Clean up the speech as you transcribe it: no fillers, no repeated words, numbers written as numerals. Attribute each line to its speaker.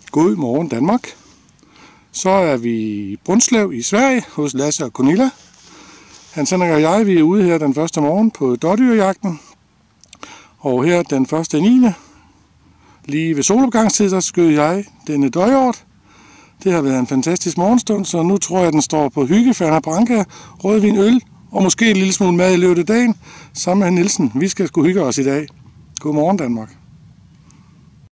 Speaker 1: God morgen Danmark. Så er vi i Brunsløv i Sverige hos Lasse og Gunilla. Hans Henrik og jeg, vi er ude her den første morgen på dådyrjagten. Og her den 1.9. lige ved solopgangstid, der skød jeg denne døjort. Det har været en fantastisk morgenstund, så nu tror jeg, den står på hygge, Fernet Branca, rødvin, øl og måske en lille smule mad i løbet af dagen sammen med Nielsen. Vi skal sgu hygge os i dag. God morgen Danmark.